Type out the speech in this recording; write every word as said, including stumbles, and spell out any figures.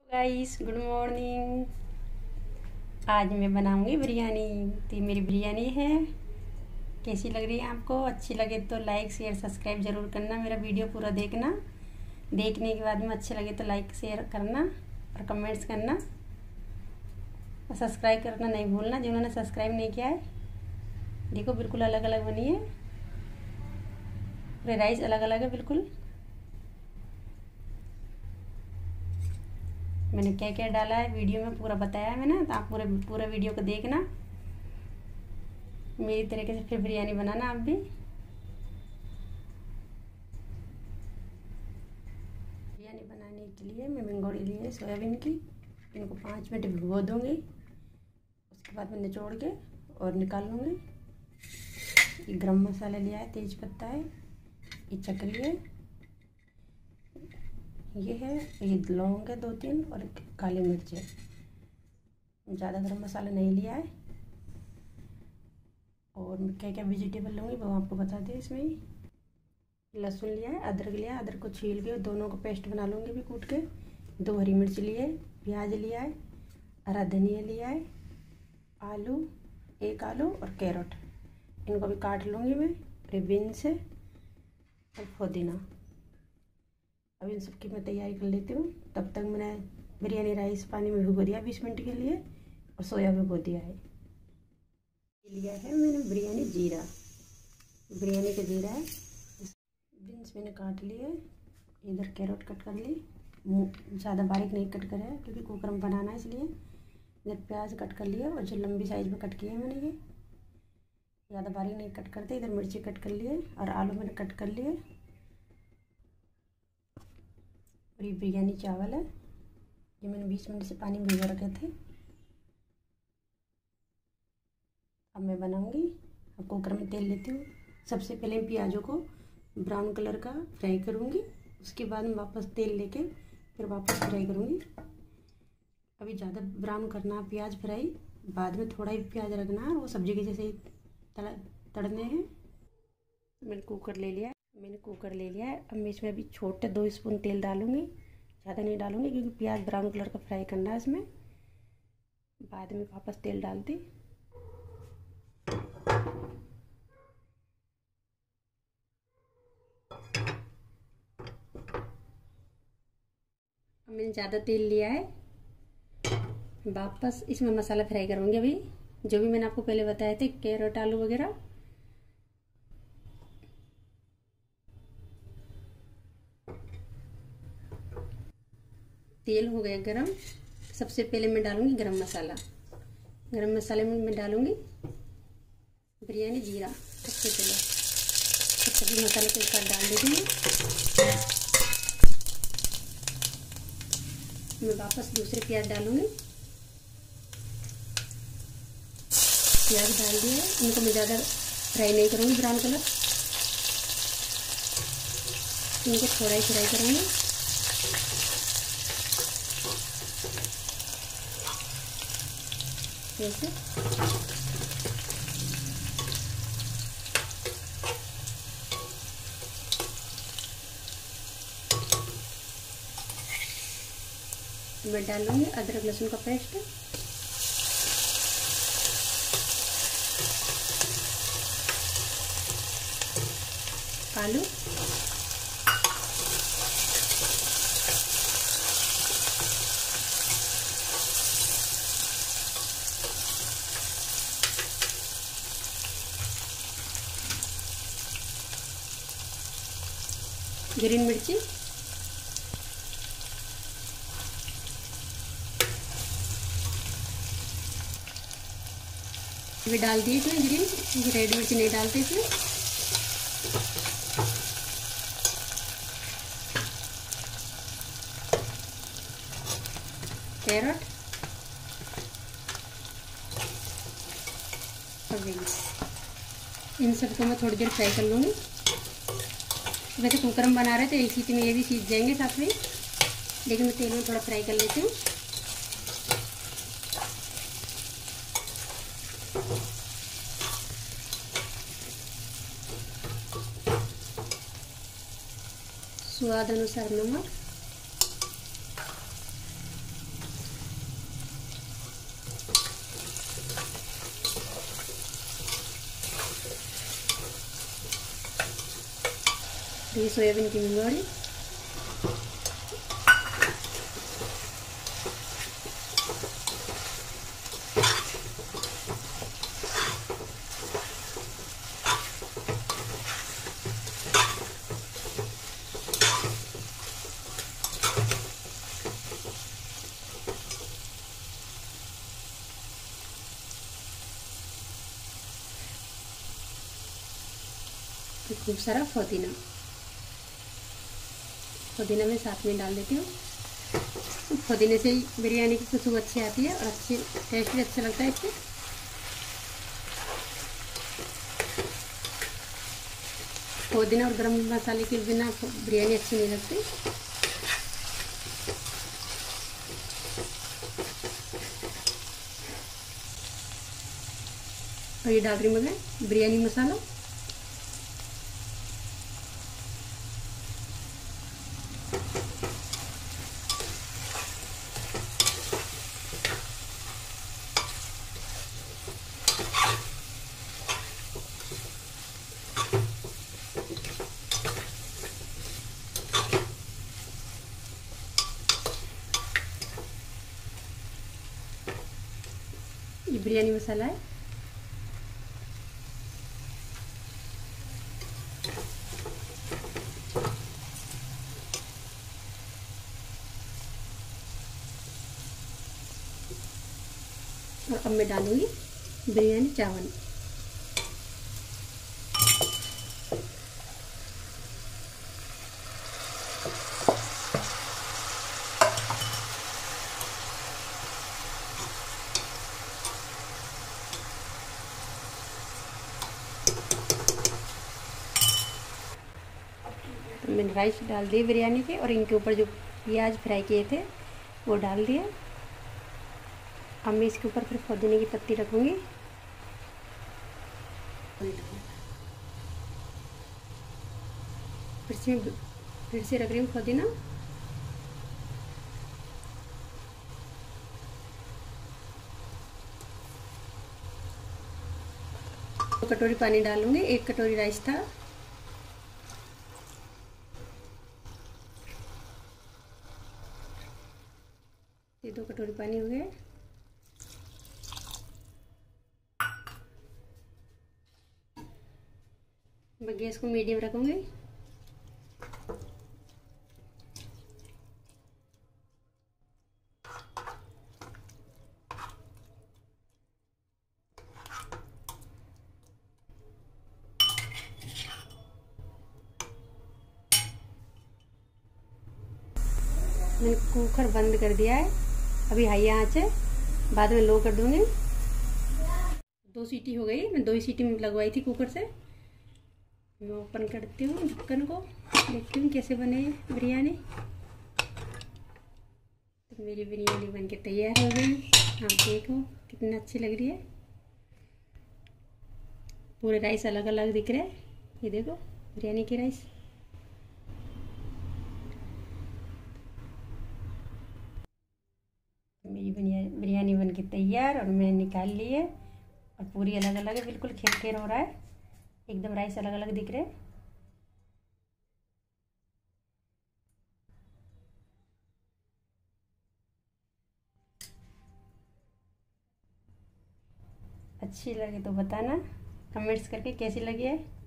Guys, good morning. आज मैं बनाऊंगी बिरयानी। तो ये मेरी बिरयानी है। कैसी लग रही है आपको? अच्छी लगे तो लाइक शेयर सब्सक्राइब ज़रूर करना। मेरा वीडियो पूरा देखना। देखने के बाद में अच्छे लगे तो लाइक शेयर करना और कमेंट्स करना और सब्सक्राइब करना नहीं भूलना जिन्होंने सब्सक्राइब नहीं किया है। देखो, बिल्कुल अलग अलग बनी है। पूरे राइस अलग अलग है बिल्कुल। मैंने क्या क्या डाला है वीडियो में पूरा बताया है मैंने, तो आप पूरे पूरा वीडियो को देखना। मेरी तरीके से फिर बिरयानी बनाना आप भी। बिरयानी बनाने के लिए मैं मंगोड़ी ली है सोयाबीन की। इनको पाँच मिनट भिगो दूँगी। उसके बाद मैं निचोड़ के और निकाल लूँगी। ये गरम मसाला लिया है, तेज पत्ता है, ये चक्री है, ये है, ये लौंग है दो तीन और काली मिर्च है। ज़्यादा गरम मसाला नहीं लिया है। और मैं क्या क्या वेजिटेबल लूँगी वो आपको बता दें। इसमें ही लहसुन लिया है, अदरक लिया है, अदरक को छील के दोनों को पेस्ट बना लूँगी भी कूट के। दो हरी मिर्च लिए, प्याज लिया है, हरा धनिया लिया है, आलू, एक आलू और कैरेट, इनको भी काट लूँगी मैं। फिर बीन्स है और पुदीना। अब इन सबकी मैं तैयारी कर लेती हूँ। तब तक मैंने बिरयानी राइस पानी में भिगो दिया बीस मिनट के लिए और सोया भिगो दिया है। ये लिया है मैंने बिरयानी जीरा, बिरयानी का जीरा है। बीन्स मैंने काट लिए, इधर कैरेट कट कर ली, ज़्यादा बारीक नहीं कट करा है क्योंकि कुकर में बनाना है इसलिए। इधर प्याज कट कर लिया और जो लंबी साइज में कट किए हैं मैंने, ये ज़्यादा बारीक नहीं कट करते। इधर मिर्ची कट कर लिए और आलू मैंने कट कर लिए। और ये बिरयानी चावल है, ये मैंने बीस मिनट से पानी में भिगो रखे थे। अब मैं बनाऊंगी। अब कुकर में तेल लेती हूँ। सबसे पहले प्याज़ों को ब्राउन कलर का फ्राई करूँगी। उसके बाद में वापस तेल लेके फिर वापस फ्राई करूँगी। अभी ज़्यादा ब्राउन करना प्याज फ्राई, बाद में थोड़ा ही प्याज रखना है, वो सब्जी के जैसे ही तड़ने हैं। मैंने कुकर ले लिया मैंने कुकर ले लिया है। अब मैं इसमें अभी छोटे दो स्पून तेल डालूंगी, ज़्यादा नहीं डालूंगी क्योंकि प्याज ब्राउन कलर का फ्राई करना है इसमें। बाद में वापस तेल डाल दी। अब मैंने ज़्यादा तेल लिया है। वापस इसमें मसाला फ्राई करूँगी अभी, जो भी मैंने आपको पहले बताए थे, कैरेट आलू वगैरह। तेल हो गया गरम। सबसे पहले मैं डालूंगी गरम मसाला। गरम मसाले में मैं डालूंगी बिरयानी जीरा। सबसे पहले सभी मसाले को एक साथ डाल देती हूँ। मैं वापस दूसरे प्याज डालूंगी। प्याज डाल दिया है, इनको मैं ज़्यादा फ्राई नहीं करूँगी ब्राउन कलर, इनको थोड़ा ही फ्राई करूँगी। जैसे मैं डालूंगी अदरक लहसुन का पेस्ट, आलू, ग्रीन मिर्ची, भी डाल दिए इसमें ग्रीन, रेड मिर्ची नहीं डालते इसमें। कैरेट और बीन्स, इन सबको मैं थोड़ी देर फ्राई कर लूँगी। वैसे कुकर में बना रहे थे, एक सीटी में ये भी सीख जाएंगे साथ में, लेकिन मैं तेल में थोड़ा फ्राई कर लेती हूँ। स्वाद अनुसार नमक, ये सोयाबीन की मंगोड़ी, खूब सारा पुदीना पुदीना में साथ में डाल देती हूँ। पुदीने से ही बिरयानी की खुशबू अच्छी आती है और अच्छी टेस्ट भी अच्छा लगता है इससे। पुदीना और गरम मसाले के बिना बिरयानी अच्छी नहीं लगती। और ये डाल रही हूँ मैं बिरयानी मसाला, ये बिरयानी मसाला है। और अब मैं डालूंगी बिरयानी चावल। तो मैंने राइस डाल दिए बिरयानी के और इनके ऊपर जो प्याज फ्राई किए थे वो डाल दिए। अब मैं इसके ऊपर फिर पुदीने की पत्ती रखूँगी। फिर से फिर से रख रही हूँ पुदीना। दो कटोरी पानी डालूंगी, एक कटोरी राइस था। ये दो कटोरी पानी हो गए। मैं गैस को मीडियम रखूंगी। मैंने कुकर बंद कर दिया है, अभी हाई आंच है, बाद में लो कर दूंगी। दो सीटी हो गई, मैं दो ही सीटी लगवाई थी कुकर से। मैं ओपन करती हूँ ढक्कन को, देखती हूँ कैसे बने बिरयानी। तो मेरी बिरयानी बनके तैयार हो गई। आप देखो कितनी अच्छी लग रही है। पूरे राइस अलग अलग दिख रहे हैं, ये देखो बिरयानी के राइस। मेरी बिरयानी बनके तैयार और मैंने निकाल ली है और पूरी अलग अलग है, बिल्कुल खेर खेर हो रहा है, एकदम राइस अलग अलग दिख रहे हैं। अच्छी लगे तो बताना कमेंट्स करके कैसी लगी है।